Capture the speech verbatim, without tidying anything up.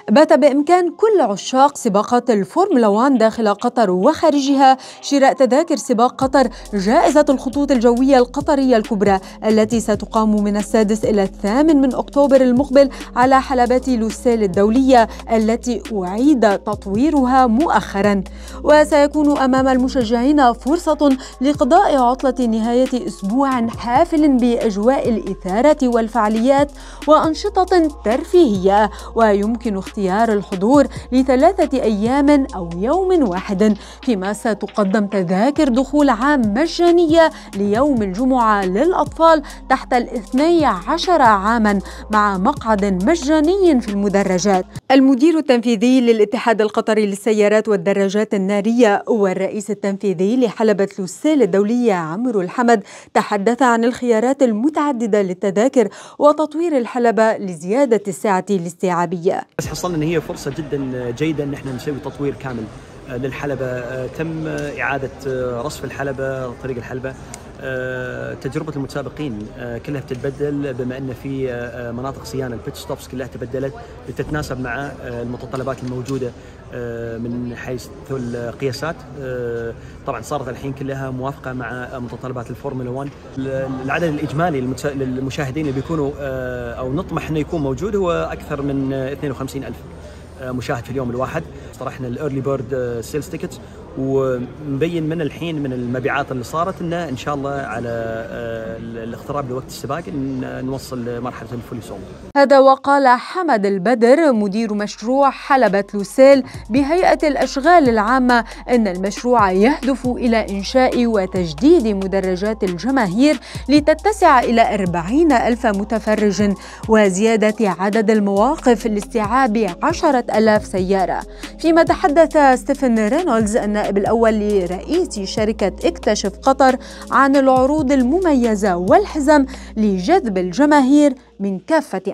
بات بإمكان كل عشاق سباقات الفورمولا واحد داخل قطر وخارجها شراء تذاكر سباق قطر جائزة الخطوط الجوية القطرية الكبرى التي ستقام من السادس إلى الثامن من أكتوبر المقبل على حلبات لوسيل الدولية التي أعيد تطويرها مؤخرا. وسيكون أمام المشجعين فرصة لقضاء عطلة نهاية أسبوع حافل بأجواء الإثارة والفعاليات وأنشطة ترفيهية، ويمكن اختيار الحضور لثلاثة أيام أو يوم واحد، فيما ستقدم تذاكر دخول عام مجانية ليوم الجمعة للأطفال تحت الاثني عشر عاما مع مقعد مجاني في المدرجات. المدير التنفيذي للاتحاد القطري للسيارات والدراجات النارية والرئيس التنفيذي لحلبة لوسيل الدولية عمرو الحمد تحدث عن الخيارات المتعددة للتذاكر وتطوير الحلبة لزيادة السعة الاستيعابية. بس حصلنا ان هي فرصه جدا جيده ان احنا نسوي تطوير كامل للحلبه، تم اعاده رصف الحلبه، طريق الحلبه، تجربه المتسابقين كلها بتتبدل بما ان في مناطق صيانه البيت ستوبس كلها تبدلت لتتناسب مع المتطلبات الموجوده من حيث القياسات. طبعا صارت الحين كلها موافقه مع متطلبات الفورمولا واحد. العدد الاجمالي للمشاهدين اللي بيكونوا او نطمح انه يكون موجود هو اكثر من اثنين وخمسين ألف مشاهد في اليوم الواحد. طرحنا الايرلي بيرد سيلز تيكتس، ومبين من الحين من المبيعات اللي صارت ان ان شاء الله على الاقتراب لوقت السباق ان نوصل لمرحله الفولي سولد. هذا وقال حمد البدر مدير مشروع حلبة لوسيل بهيئة الأشغال العامة أن المشروع يهدف إلى إنشاء وتجديد مدرجات الجماهير لتتسع إلى أربعين ألف متفرج وزيادة عدد المواقف لاستيعاب عشرة ألاف سيارة. فيما تحدث ستيفن رينولدز النائب الأول لرئيس شركة اكتشف قطر عن العروض المميزة والحزم لجذب الجماهير من كافة